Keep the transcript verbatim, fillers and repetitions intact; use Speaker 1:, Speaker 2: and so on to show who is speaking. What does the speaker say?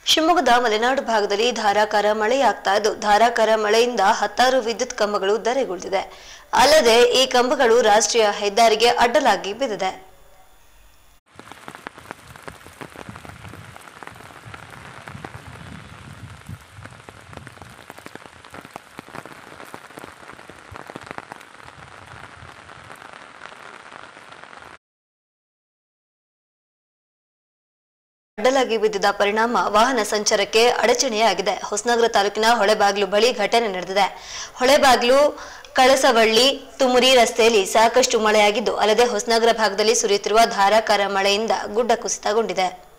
Speaker 1: ಶಿವಮೊಗ್ಗದ ಮಲೆನಾಡು ಭಾಗದಲ್ಲಿ ಧಾರಾಕಾರ ಮಳೆಯಾಗ್ತಾ ಇದ್ದು ಧಾರಾಕಾರ ಮಳೆಯಿಂದ ಹತ್ತಾರು ವಿದ್ಯುತ್ ಕಂಬಗಳು ಧರೆಗುರುಳಿದೆ. ಅಲ್ಲದೆ ಈ ಕಂಬಗಳು ರಾಷ್ಟ್ರೀಯ ಹೆದ್ದಾರಿಗೆ ಅಡ್ಡಲಾಗಿ ಬಿದ್ದಿದೆ. ಅಡ್ಡಲಾಗಿ ಬಿದ್ದಿದ್ದ ಪರಿಣಾಮ ವಾಹನ ಸಂಚಾರಕ್ಕೆ ಅಡಚಣೆಯಾಗಿದೆ. ಹೊಸನಗರ ತಾಲೂಕಿನ ಹೊಳೆಬಾಗಿಲು ಬಳಿ ಘಟನೆ ನಡೆದಿದೆ. ಹೊಳೆಬಾಗಿಲು ಕಳಸವಳ್ಳಿ ತುಮರಿ ರಸ್ತೆಯಲ್ಲಿ ಸಾಕಷ್ಟು ಮಳೆಯಾಗಿದ್ದು, ಅಲ್ಲದೆ ಹೊಸನಗರ ಭಾಗದಲ್ಲಿ ಸುರಿಯುತ್ತಿರುವ ಧಾರಾಕಾರ ಮಳೆಯಿಂದ ಗುಡ್ಡ ಕುಸಿತಗೊಂಡಿದೆ.